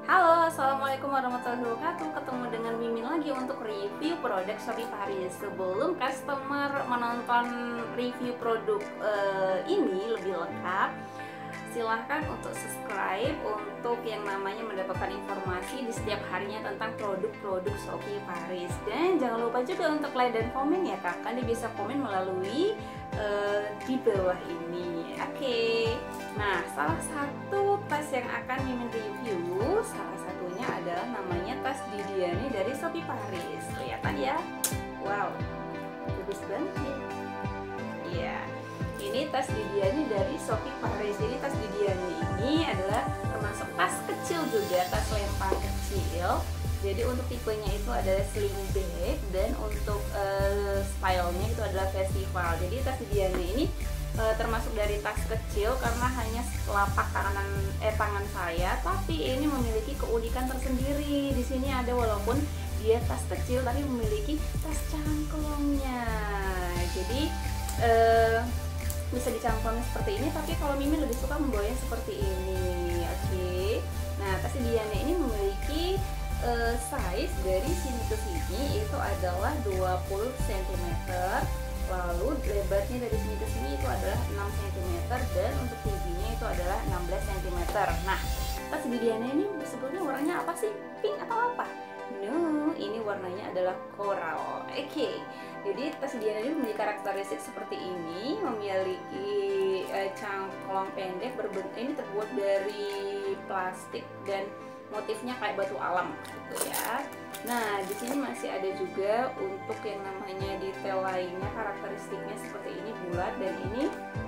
Halo, assalamualaikum warahmatullahi wabarakatuh. Ketemu dengan Mimin lagi untuk review produk Shopee Paris. Sebelum customer menonton review produk ini lebih lengkap, silahkan untuk subscribe untuk yang namanya mendapatkan informasi di setiap harinya tentang produk-produk Shopee Paris. Dan jangan lupa juga untuk like dan komen ya kak. Kalian bisa komen melalui di bawah ini. Oke. Nah, salah satu tas yang akan Mimin review, salah satunya adalah namanya tas Didiani dari Shopee Paris. Kelihatan ya? Wow, bagus banget nih. Iya, ini tas Didiani dari Shopee Paris. Jadi tas Didiani ini adalah termasuk tas kecil juga, tas lempang kecil. Jadi untuk tipenya itu adalah sling bag dan untuk stylenya itu adalah festival. Jadi tas Didiani ini termasuk dari tas kecil karena hanya telapak tangan saya, tapi ini memiliki keunikan tersendiri. Di sini ada, walaupun dia tas kecil tapi memiliki tas cangklongnya. Jadi bisa dicangklongin seperti ini, tapi kalau Mimin lebih suka membawanya seperti ini. Oke. Nah, tas Didiani ini memiliki size dari sini ke sini itu adalah 20 cm. Lalu lebarnya dari sini ke sini itu adalah 6 cm dan untuk tingginya itu adalah 16 cm. Nah, tas Didiani ini sebetulnya warnanya apa sih? Pink atau apa? No, ini warnanya adalah coral. Oke. Jadi tas Didiani ini memiliki karakteristik seperti ini, memiliki cangklong pendek ini terbuat dari plastik dan motifnya kayak batu alam gitu ya. Nah, di sini masih ada juga untuk yang namanya detail lainnya, karakteristiknya seperti ini, bulat, dan ini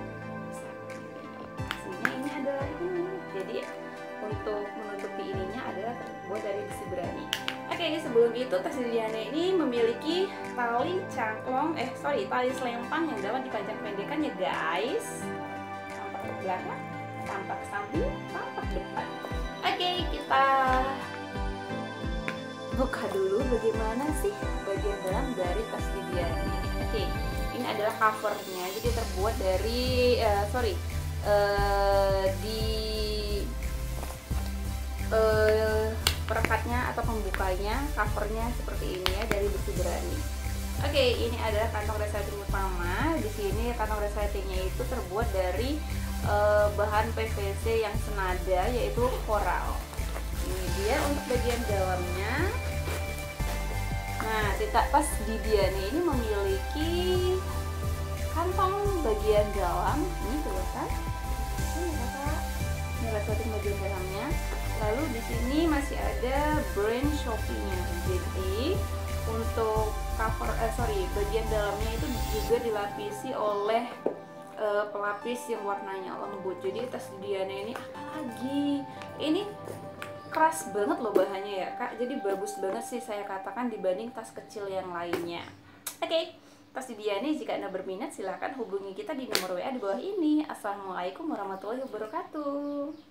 aslinya ini adalah ini. Jadi untuk menutupi ininya adalah terbuat dari besi berani. Oke, sebelum itu tas Didiani ini memiliki tali selempang yang dapat dipanjang pendekkan ya guys. Tampak ke belakang, tampak ke samping, tampak depan. Oke, kita buka dulu bagaimana sih bagian dalam dari tas Didiani. Oke, ini adalah covernya. Jadi terbuat dari perekatnya atau pembukanya, covernya seperti ini ya, dari besi berani. Oke, ini adalah kantong resleting utama. Di sini kantong resletingnya itu terbuat dari bahan PVC yang senada, yaitu coral. Ini dia untuk bagian dalamnya. Nah, tas Didiani ini memiliki kantong bagian dalam. Ini kelihatan. Ini resleting bagian dalamnya. Lalu di sini masih ada brand Shopee-nya. Jadi untuk bagian dalamnya itu juga dilapisi oleh pelapis yang warnanya lembut. Jadi tas Didiani ini apalagi? Ini keras banget loh bahannya ya kak. Jadi bagus banget sih saya katakan dibanding tas kecil yang lainnya. Oke, tas Didiani jika Anda berminat silahkan hubungi kita di nomor WA di bawah ini. Assalamualaikum warahmatullahi wabarakatuh.